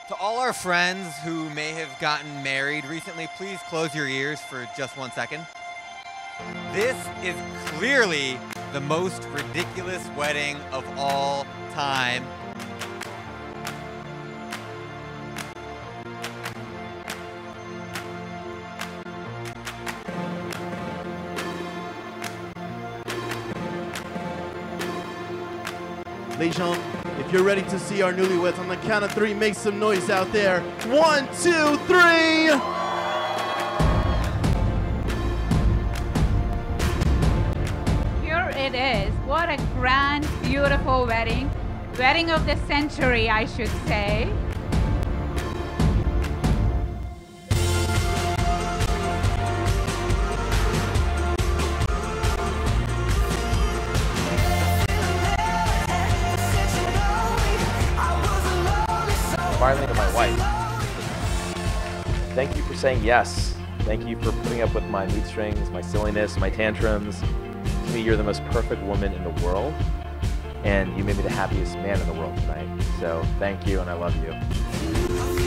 To all our friends who may have gotten married recently, please close your ears for just 1 second. This is clearly the most ridiculous wedding of all time. Ladies and gentlemen, if you're ready to see our newlyweds, on the count of 3, make some noise out there. 1, 2, 3! Here it is. What a grand, beautiful wedding. Wedding of the century, I should say. Finally to my wife. Thank you for saying yes. Thank you for putting up with my mood strings, my silliness, my tantrums. To me, you're the most perfect woman in the world, and you made me the happiest man in the world tonight. So thank you, and I love you.